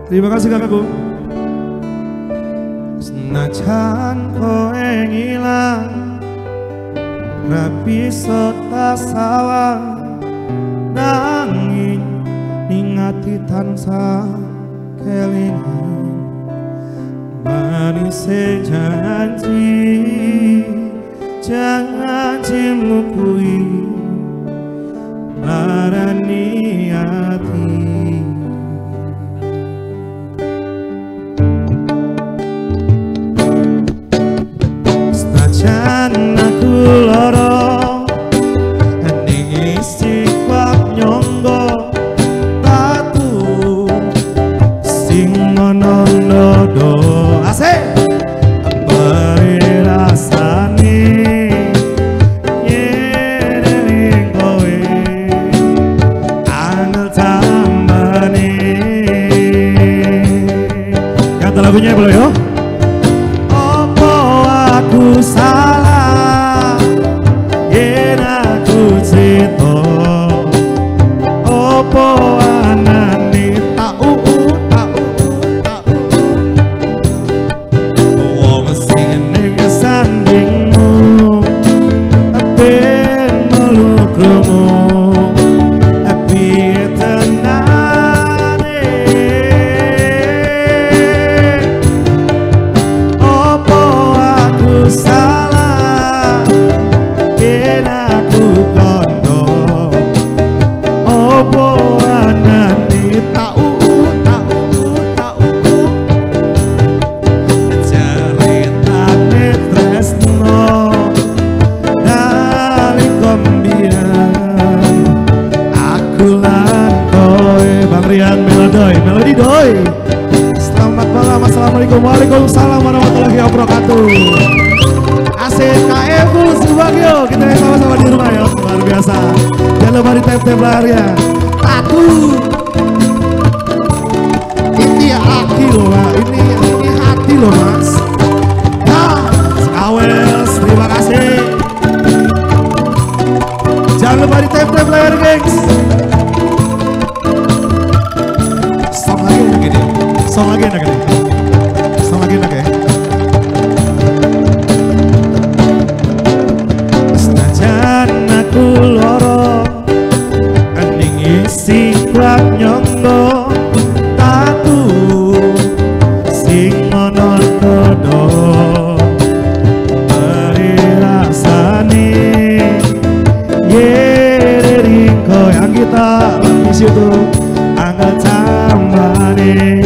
Terima kasih kakakku. Senajan kowe ngilang rapi sota sawang nanging ning ati tansah kelingan manise janjimu kuwi larani ati. Senajan aku lara ning isi kuat nyonggo tatu sing ana ndodo asik bari rasane yen kowe angel tambane. Kata lagunya boleh yo. Aku salah yen aku cita opo anane tak wong sing ning sandingmu ben melukmu piye tenane opo salah yen aku kondo opo anane tak ceritane tresno nalika mbiyen aku lan kowe. Bang Rian Melodi Doi. Selamat malam, assalamualaikum, waalaikumsalam warahmatullahi wabarakatuh. ACKE full Subagio, kita sama-sama di rumah ya, luar biasa. Jangan lupa di tap-tap layarnya. Aku ini hati loh Pak, ini hati loh Mas. Nah, Skawels, terima kasih. Jangan lupa di tap-tap layar gengs. Song lagi enak ini, song lagi enak ini, song lagi enak ya. Aku loro ning isi kuat nyonggo tatu sing ana dodo bari rasane yen ringko yang kita isi itu angel tambane.